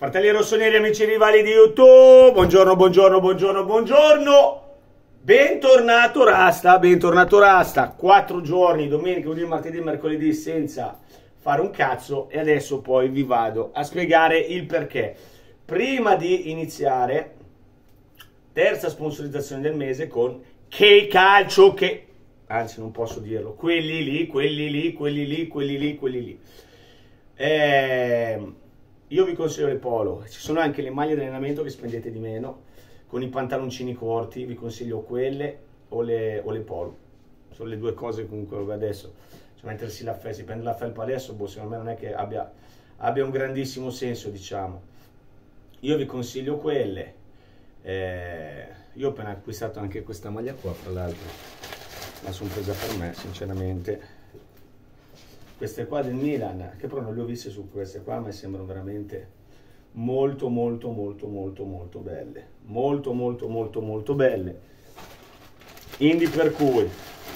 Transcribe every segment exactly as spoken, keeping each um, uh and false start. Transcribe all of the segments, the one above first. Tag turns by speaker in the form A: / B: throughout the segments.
A: Fratelli rossoneri, amici rivali di YouTube, buongiorno, buongiorno, buongiorno, buongiorno. Bentornato Rasta, bentornato Rasta. Quattro giorni, domenica, lunedì, martedì, mercoledì, senza fare un cazzo. E adesso poi vi vado a spiegare il perché. Prima di iniziare, terza sponsorizzazione del mese con Che Calcio Che... Anzi, non posso dirlo. Quelli lì, quelli lì, quelli lì, quelli lì, quelli lì. Eh... Io vi consiglio le polo, ci sono anche le maglie di allenamento che spendete di meno, con i pantaloncini corti, vi consiglio quelle o le, o le polo. Sono le due cose comunque adesso, cioè mettersi la felpa, si prende la felpa adesso, boh, secondo me non è che abbia, abbia un grandissimo senso, diciamo. Io vi consiglio quelle, eh, io ho appena acquistato anche questa maglia qua, fra l'altro, la sono presa per me, sinceramente. Queste qua del Milan, che però non le ho viste su queste qua, ma sembrano veramente molto molto molto molto molto belle, molto molto molto molto belle. Quindi per cui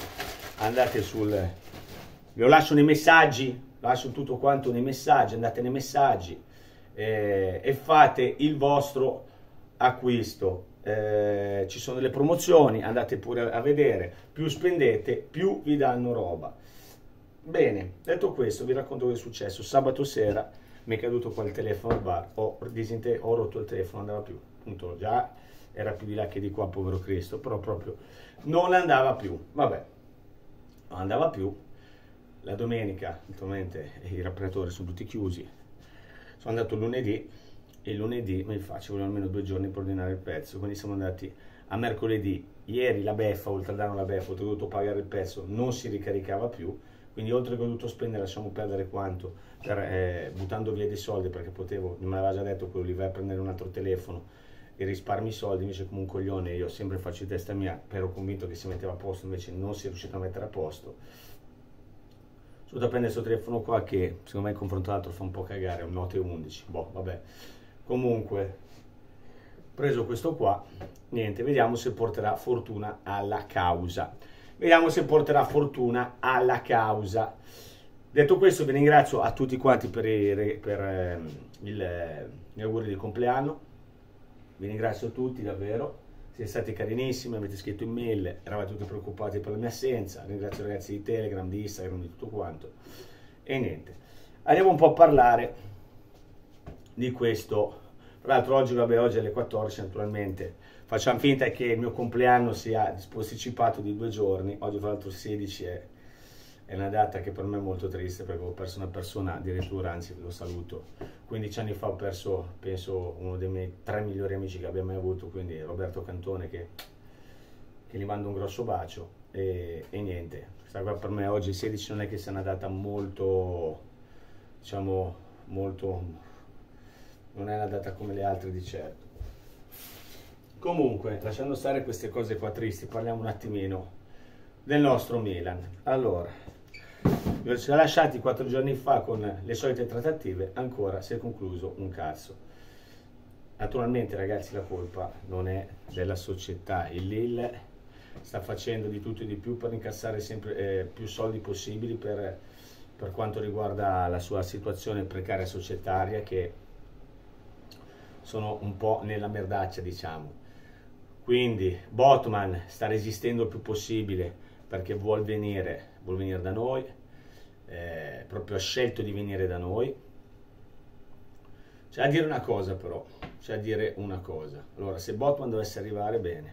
A: andate sul, vi lo lascio nei messaggi, lascio tutto quanto nei messaggi, andate nei messaggi eh, e fate il vostro acquisto. Eh, ci sono delle promozioni, andate pure a vedere, più spendete più vi danno roba. Bene, detto questo vi racconto cosa è successo. Sabato sera mi è caduto qua il telefono al bar, ho, ho rotto il telefono, non andava più, appunto già era più di là che di qua, povero Cristo, però proprio non andava più, vabbè, non andava più. La domenica, naturalmente, i rapinatori sono tutti chiusi, sono andato lunedì e lunedì mi fa, ci vogliono almeno due giorni per ordinare il pezzo, quindi siamo andati a mercoledì. Ieri la beffa, oltre a dare la beffa, ho dovuto pagare il pezzo, non si ricaricava più. Quindi oltre che ho dovuto spendere, lasciamo perdere quanto, per, eh, buttando via dei soldi, perché potevo, mi aveva già detto quello lì, vai a prendere un altro telefono e risparmi i soldi, invece come un coglione io sempre faccio di testa mia, ero convinto che si metteva a posto, invece non si è riuscito a mettere a posto. Sono da prendere questo telefono qua che secondo me in confronto all'altro fa un po' cagare, è un Note undici, boh vabbè. Comunque, preso questo qua, niente, vediamo se porterà fortuna alla causa. Vediamo se porterà fortuna alla causa. Detto questo, vi ringrazio a tutti quanti per, i, per eh, il, gli auguri di compleanno. Vi ringrazio a tutti, davvero. Siete stati carinissimi, avete scritto email, eravate tutti preoccupati per la mia assenza. Ringrazio i ragazzi di Telegram, di Instagram, di tutto quanto. E niente. Andiamo un po' a parlare di questo. Tra l'altro oggi, vabbè, oggi alle quattordici naturalmente. Facciamo finta che il mio compleanno sia posticipato di due giorni. Oggi fra l'altro sedici è, è una data che per me è molto triste, perché ho perso una persona, addirittura, anzi lo saluto, quindici anni fa ho perso, penso, uno dei miei tre migliori amici che abbia mai avuto, quindi Roberto Cantone, che, che gli mando un grosso bacio. E, e niente, questa qua per me oggi sedici non è che sia una data molto, diciamo, molto, non è una data come le altre di certo. Comunque, lasciando stare queste cose qua tristi, parliamo un attimino del nostro Milan. Allora, vi ho lasciati quattro giorni fa con le solite trattative, ancora si è concluso un cazzo. Naturalmente, ragazzi, la colpa non è della società. Il Lille sta facendo di tutto e di più per incassare sempre eh, più soldi possibili per, per quanto riguarda la sua situazione precaria societaria, che sono un po' nella merdaccia, diciamo. Quindi Botman sta resistendo il più possibile perché vuol venire, vuol venire da noi, eh, proprio ha scelto di venire da noi. C'è a dire una cosa però, c'è a dire una cosa. Allora, se Botman dovesse arrivare, bene.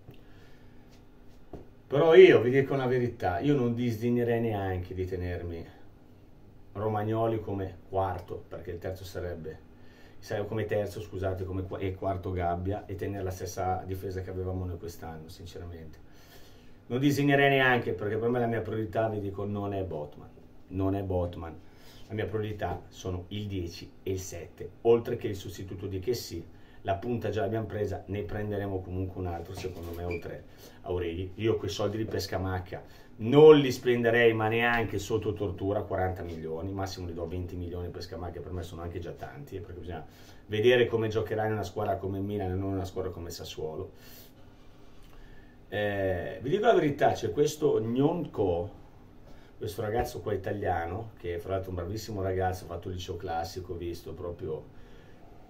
A: Però io vi dico una verità, io non disdegnerei neanche di tenermi Romagnoli come quarto, perché il terzo sarebbe... come terzo, scusate, come e quarto Gabbia, e tenere la stessa difesa che avevamo noi quest'anno, sinceramente. Non disegnerei neanche, perché per me la mia priorità, vi dico, non è Botman, non è Botman. La mia priorità sono il dieci e il sette, oltre che il sostituto di Chessy. La punta già l'abbiamo presa, ne prenderemo comunque un altro, secondo me, oltre a Origi. Io quei soldi di Pescamacca non li spenderei, ma neanche sotto tortura, quaranta milioni, massimo li do venti milioni per Pescamacca, per me sono anche già tanti, perché bisogna vedere come giocherai in una squadra come il Milan e non in una squadra come il Sassuolo. Eh, vi dico la verità, c'è questo Gnonco, questo ragazzo qua italiano, che fra l'altro è un bravissimo ragazzo, ha fatto il liceo classico, visto proprio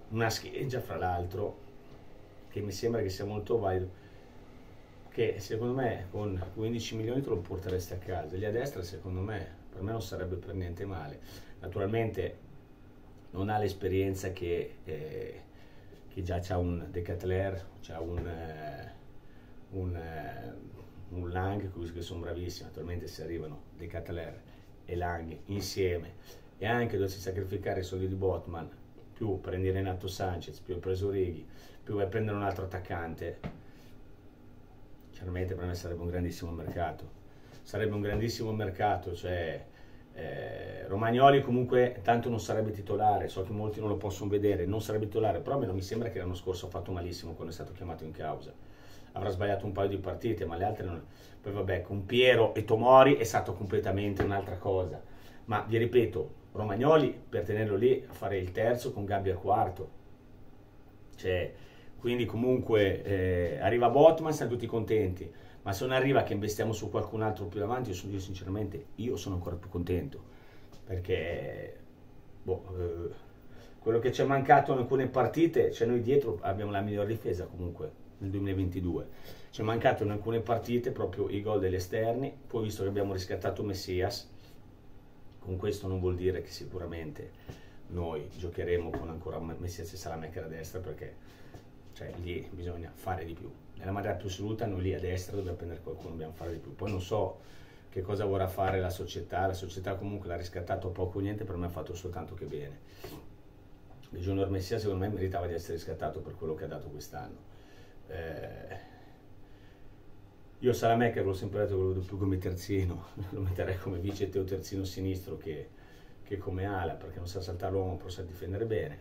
A: una scheggia fra l'altro che mi sembra che sia molto valido, che secondo me con quindici milioni te lo porteresti a casa. Lì a destra secondo me, per me non sarebbe per niente male. Naturalmente non ha l'esperienza che, eh, che già c'ha un Decathlon, c'ha un, eh, un, eh, un Lang, che sono bravissimi. Naturalmente se arrivano Decathlon e Lang insieme e anche dovessi sacrificare i soldi di Botman, più prendi Renato Sanchez, più hai preso Righi, più vai a prendere un altro attaccante, chiaramente per me sarebbe un grandissimo mercato. Sarebbe un grandissimo mercato, cioè eh, Romagnoli comunque tanto non sarebbe titolare, so che molti non lo possono vedere, non sarebbe titolare, però a me non mi sembra che l'anno scorso ha fatto malissimo quando è stato chiamato in causa. Avrà sbagliato un paio di partite, ma le altre non. Poi vabbè, con Piero e Tomori è stato completamente un'altra cosa. Ma vi ripeto, Romagnoli per tenerlo lì a fare il terzo con Gabbia al quarto. Cioè, quindi comunque eh, arriva Botman, siamo tutti contenti, ma se non arriva che investiamo su qualcun altro più avanti, io, sono, io sinceramente io sono ancora più contento, perché boh, eh, quello che ci è mancato in alcune partite, cioè noi dietro abbiamo la miglior difesa comunque nel duemilaventidue, ci è mancato in alcune partite proprio i gol degli esterni, poi visto che abbiamo riscattato Messias, con questo non vuol dire che sicuramente noi giocheremo con ancora Messias e Salamecca a destra, perché cioè, lì bisogna fare di più. Nella maniera più assoluta noi lì a destra dobbiamo prendere qualcuno, dobbiamo fare di più. Poi non so che cosa vorrà fare la società, la società comunque l'ha riscattato poco o niente, per me ha fatto soltanto che bene. Il Junior Messias secondo me meritava di essere riscattato per quello che ha dato quest'anno. Eh, io Salamecca, l'ho sempre detto, lo vedo più come terzino, lo metterei come vice o terzino sinistro che, che come ala, perché non sa saltare l'uomo, però sa difendere bene.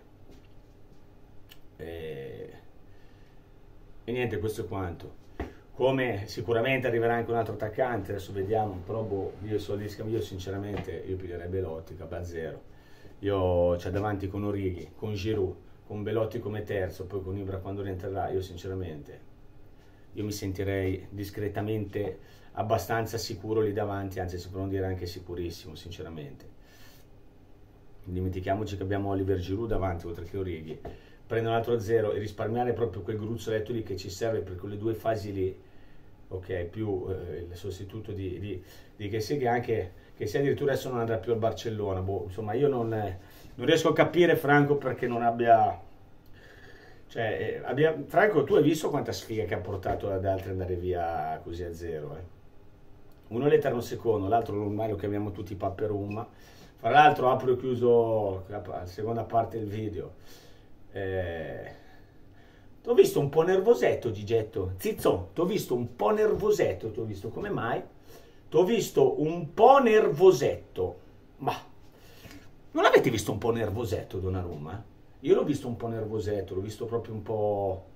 A: E, e niente, questo è quanto. Come sicuramente arriverà anche un altro attaccante, adesso vediamo, però boh, io soldi io sinceramente io piglierei Belotti, K zero. Io c'è davanti con Orighi, con Giroud, con Belotti come terzo, poi con Ibra quando rientrerà, io sinceramente io mi sentirei discretamente abbastanza sicuro lì davanti, anzi si può non dire anche sicurissimo, sinceramente. Non dimentichiamoci che abbiamo Oliver Giroud davanti, oltre che Orighi. Prendere un altro zero e risparmiare proprio quel gruzzoletto lì che ci serve per quelle due fasi lì, ok, più eh, il sostituto di, di, di che sia che anche che sia addirittura adesso non andrà più al Barcellona, boh, insomma io non, eh, non riesco a capire Franco perché non abbia. Cioè, eh, abbia, Franco, tu hai visto quanta sfiga che ha portato ad altri andare via così a zero? Eh? Uno è l'eterno secondo, l'altro ormai lo chiamiamo tutti Papperumma. Fra l'altro apro e chiuso la seconda parte del video. Eh, ti ho visto un po' nervosetto, Gigetto. Zizzo, ti ho visto un po' nervosetto, ti ho visto. Come mai? Ti ho visto un po' nervosetto. Ma non avete visto un po' nervosetto, Donnarumma? Io l'ho visto un po' nervosetto, l'ho visto proprio un po'.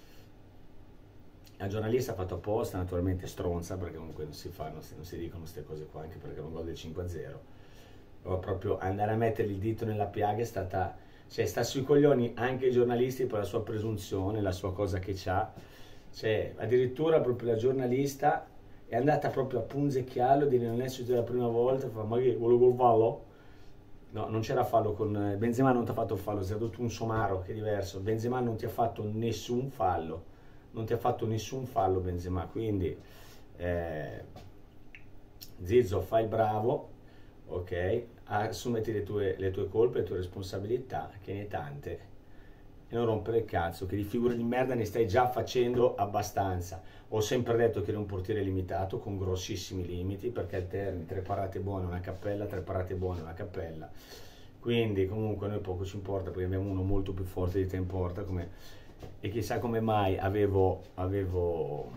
A: La giornalista ha fatto apposta, naturalmente stronza, perché comunque non si fa, non si, non si dicono queste cose qua, anche perché non gol del cinque a zero. Però proprio andare a mettere il dito nella piaga è stata. Cioè, sta sui coglioni anche i giornalisti per la sua presunzione, la sua cosa che c'ha. Cioè, addirittura proprio la giornalista è andata proprio a punzecchiarlo, dire non è successo la prima volta, fa ma che volevo col fallo? No, non c'era fallo con Benzema, non ti ha fatto il fallo, sei stato tu un somaro, che è diverso. Benzema non ti ha fatto nessun fallo, non ti ha fatto nessun fallo Benzema, quindi eh, Zizzo, fai il bravo, ok? Assumeti le tue, le tue colpe, le tue responsabilità, che ne tante, e non rompere il cazzo, che di figure di merda ne stai già facendo abbastanza. Ho sempre detto che eri un portiere limitato, con grossissimi limiti, perché alterni tre parate buone una cappella, tre parate buone una cappella. Quindi comunque a noi poco ci importa, perché abbiamo uno molto più forte di te in porta, come, e chissà come mai avevo, avevo,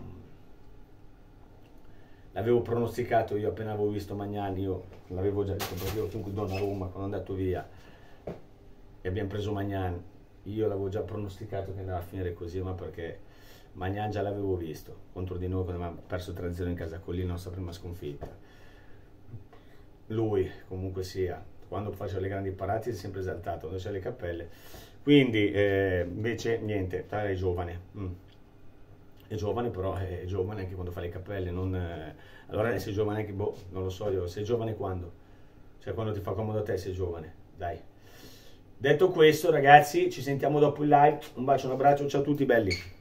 A: l'avevo pronosticato io appena avevo visto Magnani, io l'avevo già detto, perché io comunque Donnarumma quando è andato via e abbiamo preso Magnani, io l'avevo già pronosticato che andava a finire così, ma perché Magnan già l'avevo visto contro di noi quando abbiamo perso tre a zero in casa con lì, la nostra prima sconfitta. Lui comunque sia, quando faceva le grandi parate è sempre esaltato, quando c'è le cappelle. Quindi eh, invece niente, è giovane, mm. è giovane, però è giovane anche quando fa le cappelle, non, eh, allora sei giovane anche, boh, non lo so io, sei giovane quando? Cioè quando ti fa comodo a te sei giovane, dai. Detto questo, ragazzi, ci sentiamo dopo il live. Un bacio, un abbraccio, ciao a tutti belli.